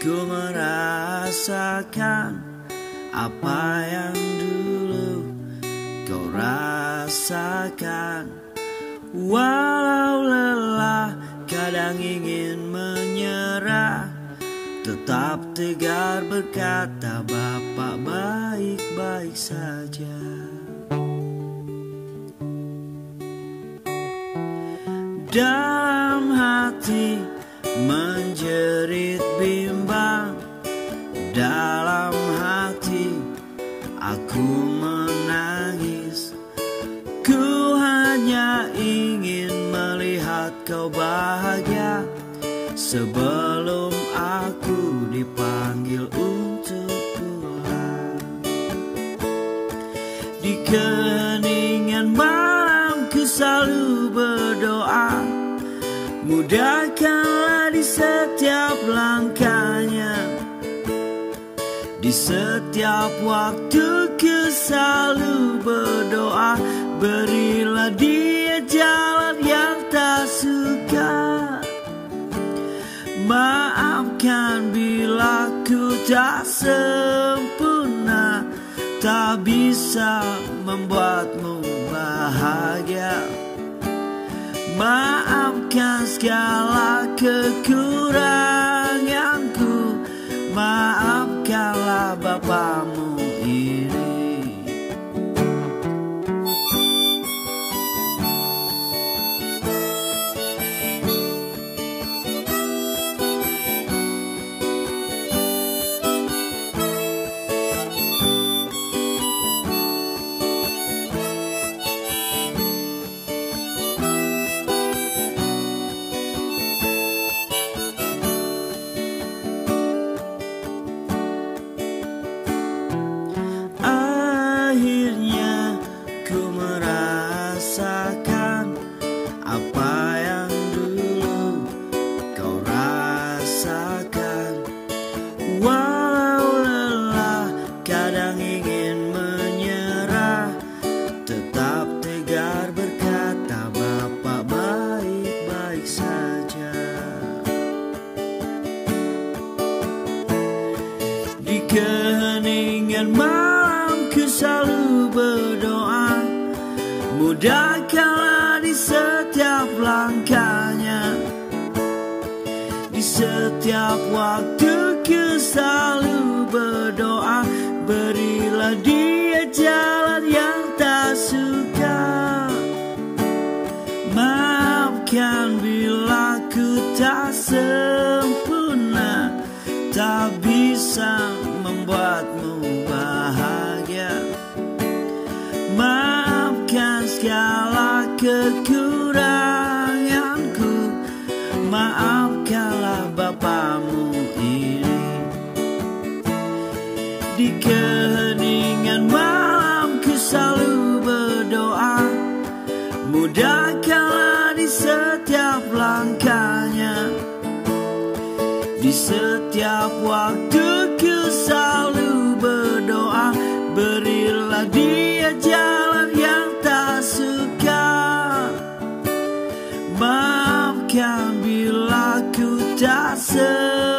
ku merasakan apa yang dulu kau rasakan. Walau lelah kadang ingin menyerah, tetap tegar berkata Bapak baik-baik saja. Dalam hati menjerit bimbang, dalam hati aku menangis. Ku hanya ingin melihat kau bahagia sebelum aku dipanggil untuk pulang. Di keheningan malam ku selalu berdoa, mudahkanlah di setiap langkahnya. Di setiap waktu ku selalu berdoa, berilah dia jalan yang tak suka. Maafkan bila ku tak sempurna, tak bisa membuatmu bahagia. Maafkan segala kekuranganku, maafkanlah Bapamu ini. Akhirnya ku merasakan apa yang dulu kau rasakan. Walau lelah kadang ingin menyerah, tetap tegar berkata Bapak baik-baik saja. Di keheningan malam ku selalu berdoa, mudahkanlah di setiap langkahnya. Di setiap waktu ku selalu berdoa, berilah dia jalan yang tak suka. Maafkan bila ku tak sempurna, tak bisa membuatmu bahagia. Maafkan segala kekuranganku, maafkanlah Bapamu ini. Di keheningan malam ku selalu berdoa, mudahkanlah di setiap langkahnya. Di setiap waktu ku selalu berdoa, berilah dia jalan yang tak suka. Maafkan bila ku tak